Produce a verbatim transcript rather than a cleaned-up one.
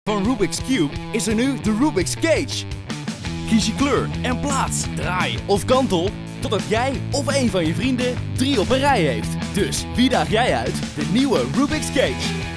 Van Rubik's Cube is er nu de Rubik's Cage. Kies je kleur en plaats, draai of kantel, totdat jij of een van je vrienden drie op een rij heeft. Dus wie daag jij uit? De nieuwe Rubik's Cage.